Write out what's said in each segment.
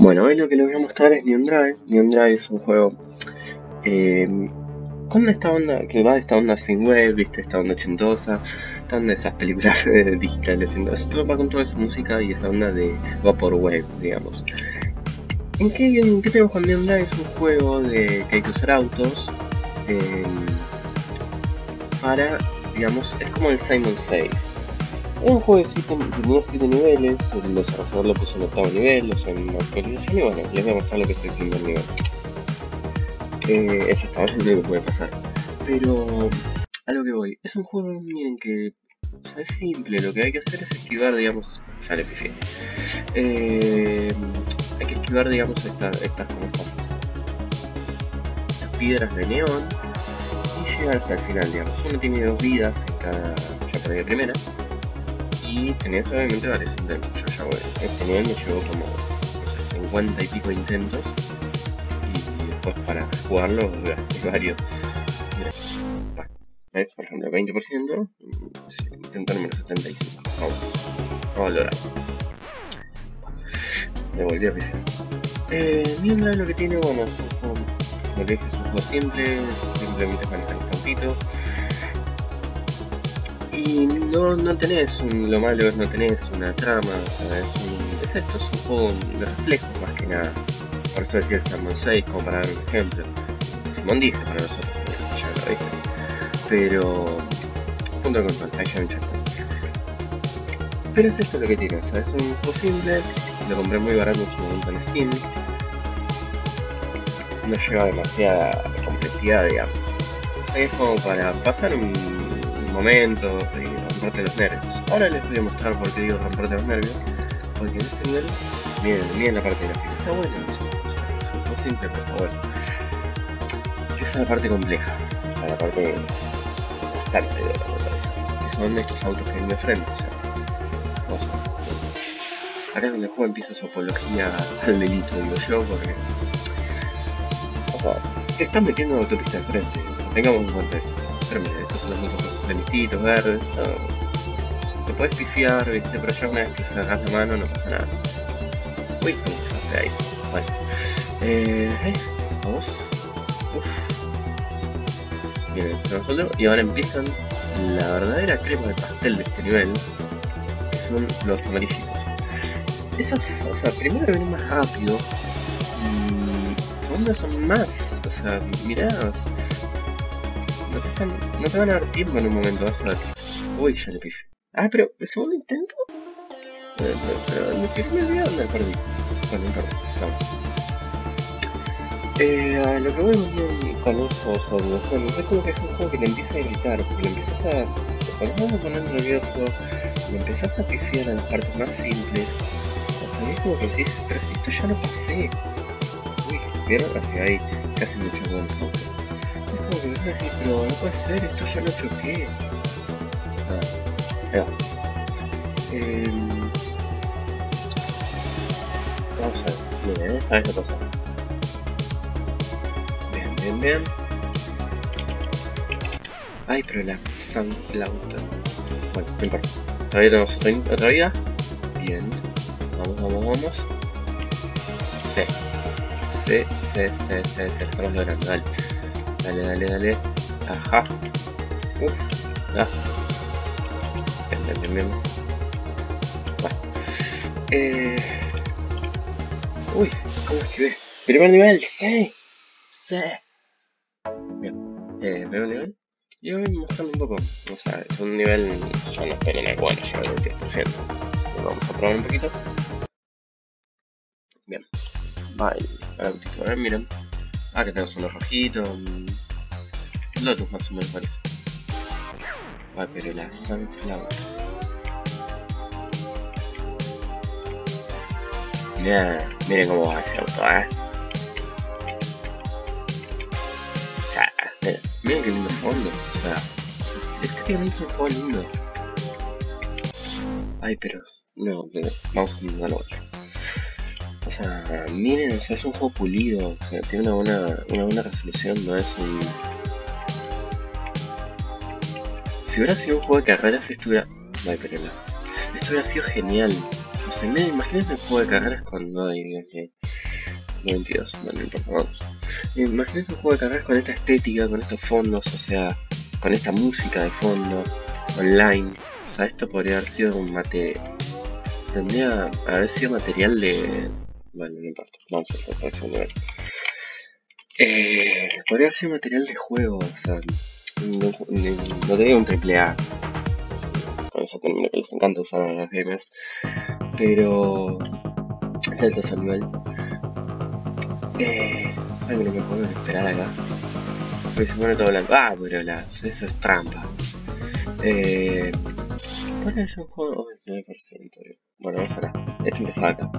Bueno, hoy lo que les voy a mostrar es Neon Drive. Neon Drive es un juego eh, con esta onda, que va de esta onda sin web, viste, esta onda ochentosa, esta onda de esas películas digitales, entonces todo va con toda esa música y esa onda de vaporwave, digamos. ¿En qué tenemos con Neon Drive? Es un juego de que hay que usar autos para, digamos, es como el Simon Says. Es un juego que tenía 7 niveles, el desarrollador lo puso en octavo nivel, o sea, en una actualización, y bueno, les voy a mostrar lo que es el primer nivel. Es hasta ahora lo único que puede pasar. Pero a lo que voy, es un juego, miren, que o sea, es simple, lo que hay que hacer es esquivar, digamos, ya le pifié. Hay que esquivar, digamos, estas piedras de neón y llegar hasta el final, digamos. Uno tiene 2 vidas en cada, ya perdí la primera. Y tenés obviamente varios intentos. Yo ya voy. Este nivel me llevó como, no sé, 50 y pico intentos. Y después para jugarlo gasté varios. Mira, ¿ves? Por ejemplo, 20%. Intento número 75. Vamos a valorar. Me volví a pisar. Neon Drive lo que tiene, bueno, es un juego, como le dije, es un juego simple. Simplemente manejar el campito. Y no tenés lo malo es no tenés una trama, o sea, es esto, es un juego de reflejos más que nada. Por eso decía el Simon 6, como para dar un ejemplo. Simon dice para nosotros, ya lo viste. Pero, punto de control, ahí ya un checkpoint. Pero es esto lo que tiene, o sea, es un juego simple, lo compré muy barato en su momento en Steam. No lleva demasiada complejidad, digamos. O sea, es como para pasar un momento y romperte los nervios. Ahora les voy a mostrar por qué digo romperte los nervios, porque en este nivel, miren la parte gráfica, está buena, es un poco simple, por favor. Esa es la parte compleja, esa es la parte bastante dura, me parece, que son estos autos que hay de frente, o sea, vamos a ver. Acá es donde el juego empieza su apología al delito, digo yo, porque, o sea, te están metiendo en autopista de frente, o sea, tengamos en cuenta eso. Pero mira, estos son los mismos lemititos verdes, te puedes pifiar, viste, pero ya una vez que sacas la mano no pasa nada. Uy, ¿cómo de ahí? Vale. Vamos. Miren, se resolvió y ahora empiezan la verdadera crema de pastel de este nivel, que son los amarillitos. Esos, o sea, primero vienen más rápido y segundo son más, o sea, mirá. No te van a dar tiempo en un momento, vas a ver. Uy, ya le pifé. Ah, pero ¿el segundo intento? Pero me pifé, me olvidé dónde perdí. Bueno, no perdí, vamos. A lo que voy con los juegos sobre los juegos es como que es un juego que le empieza a gritar, porque le empiezas a... Cuando te vas a poner nervioso, le empezás a pifiar a las partes más simples. O sea, es como que decís, pero si esto ya lo pasé. Uy, ¿vieron? Hacia ahí, casi me echó buenos autos. Es como que me voy a decir, pero no puede ser, esto ya lo choqué. Ahí va. Vamos a ver, miren, a ver qué pasa. Bien. Ay, pero la sunflauta. Bueno, no importa. Todavía tenemos otra vida. Bien. Vamos. Se estamos logrando, dale. Ajá. Ya. Bien. Bueno. Uy, ¿cómo esquivé? Primer nivel, sí. Bien. Primer nivel. Y voy a mostrarle un poco. O sea, es un nivel. Yo no espero nada bueno, lleva el 10%. Así que vamos a probar un poquito. Bien. Vale. A ver, miren. Acá tenemos unos rojitos. Lotus más o menos parece. Ay, pero la sunflower. Miren cómo va ese auto, O sea, miren qué lindos fondos, o sea, estéticamente es un juego lindo. Ay, pero, no, vamos a intentar otro. O sea, miren, o sea, es un juego pulido, o sea, tiene una buena resolución, no es un... Si hubiera sido un juego de carreras, esto hubiera sido genial. O sea, imagínense el juego de carreras con no hay que 92, bueno, no importa, vamos. Imagínate un juego de carreras con esta estética, con estos fondos, o sea, con esta música de fondo, online. O sea, esto podría haber sido un tendría que haber sido material de... Bueno, no importa, vamos a hacer el próximo nivel. Podría haber sido material de juego, o sea, no tenía un triple A. Con ese término que les encanta usar a los gamers. Pero... Este es el tercer nivel. ¿Saben lo que puedo esperar acá? Porque se pone todo blanco. Ah, pero eso es trampa. ¿Cuál es un juego? 99%. Bueno, vamos acá. Este empezaba acá.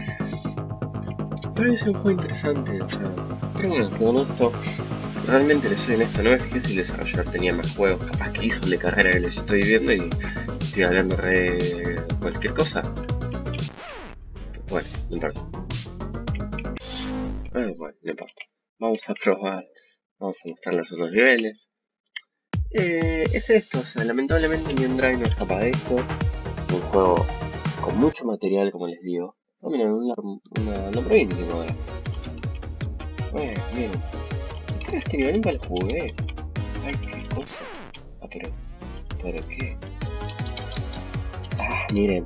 Parece un juego interesante, o sea, pero bueno, con esto, realmente les soy honesto, no me fijé si el desarrollador tenía más juegos, capaz que hizo el de carrera que les estoy viendo y estoy hablando de cualquier cosa. Bueno, no importa. Bueno, no importa. Vamos a probar, vamos a mostrar los otros niveles. Es esto, o sea, lamentablemente mi Drive no escapa de esto. Es un juego con mucho material, como les digo. Oh, miren, una provincia ahora. Bueno, miren. Este nivel nunca lo jugué. Ay, qué cosa. Ah, ¿pero qué? Ah, miren.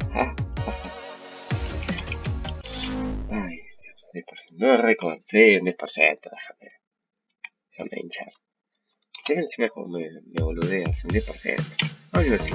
Ay, Dios, 10%. No récord, sí, un 10%. Déjame hinchar. Sí, encima me boludea, es un 10%. Vamos a ver si.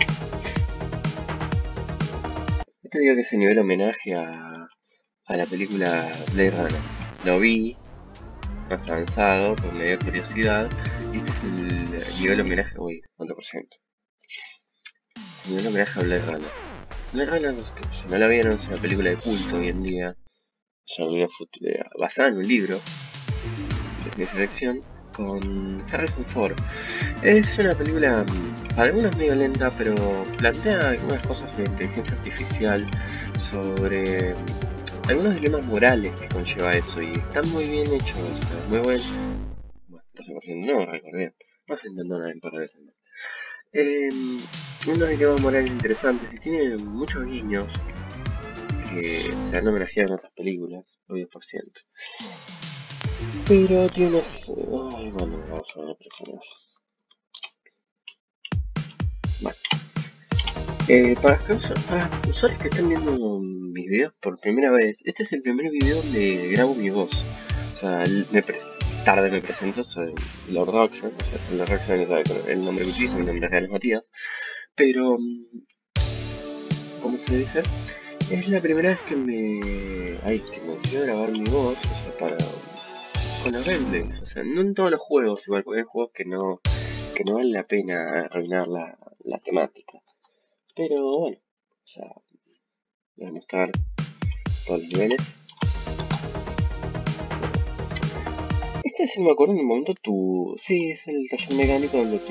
Yo te digo que ese nivel homenaje a la película Blade Runner. Lo vi más avanzado, pues me dio curiosidad. Y este es el nivel homenaje, uy, ¿cuánto por ciento? Es el nivel homenaje a Blade Runner. Blade Runner, si no la vieron, es una película de culto hoy en día. Es una basada en un libro de ciencia ficción con Harrison Ford. Es una película para algunos medio lenta, pero plantea algunas cosas de inteligencia artificial, sobre algunos dilemas morales que conlleva eso, y está muy bien hecho, o sea, muy bueno. Bueno, 12% no recuerdo bien, no se intentó nada en par de veces más. Unos dilemas morales interesantes y tiene muchos guiños que se han homenajeado en otras películas, obvio por ciento. Pero tiene unas... Ay, bueno, vamos a ver personajes. Vale. Para usuarios que están viendo mis videos por primera vez, este es el primer video donde grabo mi voz. O sea, tarde me presento, soy Lord Roxanne, o sea, soy Lord Roxanne, el nombre que utilizo, mi nombre real es Matías. Pero, ¿cómo se dice? Es la primera vez que me decido grabar mi voz, o sea, con los gameplays. O sea, no en todos los juegos, igual, porque hay juegos que no vale la pena arruinar la temática. Pero bueno, o sea, voy a mostrar todos los niveles. Este, si me acuerdo en un momento, sí, es el taller mecánico donde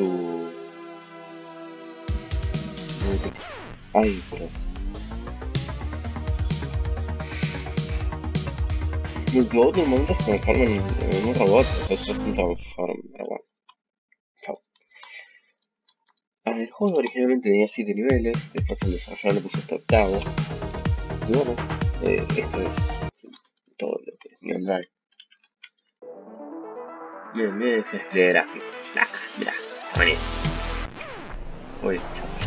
ay, pero... Y tu otro momento se transforma en un robot, o sea, eso es un transform, pero bueno. Chao. El juego originalmente tenía 7 niveles, después el desarrollador le puso este octavo. Y bueno, esto es todo lo que es Neon Drive. Miren ese display gráfico. Mirá, buenísimo. Uy,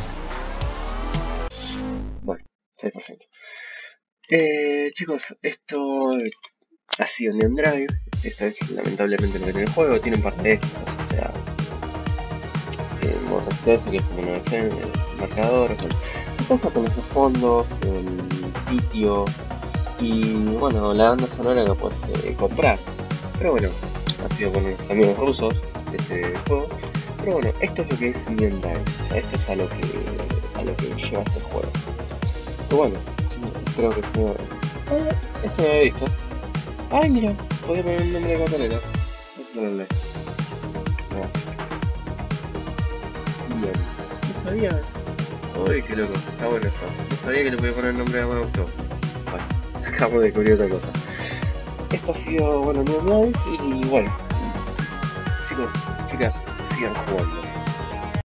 bueno, 6%. Chicos, esto ha sido Neon Drive. Esto es lamentablemente lo que tiene el juego. Tiene un par de extras, o sea, modo resistencia, que es como una defensa, el marcador, cosas con los fondos, el sitio y bueno, la banda sonora que puedes comprar. Pero bueno, ha sido con unos amigos rusos este juego. Pero bueno, esto es lo que es Neon Drive, o sea, esto es a lo que lleva este juego. Así que bueno, creo que sea... esto lo había visto. Ay, mira, podía poner el nombre de papeleras. No lo leo. Bien, no sabía. Uy, qué loco, está bueno esto. No sabía que le podía poner el nombre de Amon Auto. Bueno, acabo de descubrir otra cosa. Esto ha sido, bueno, Neon Drive y bueno, chicos, chicas, sigan jugando.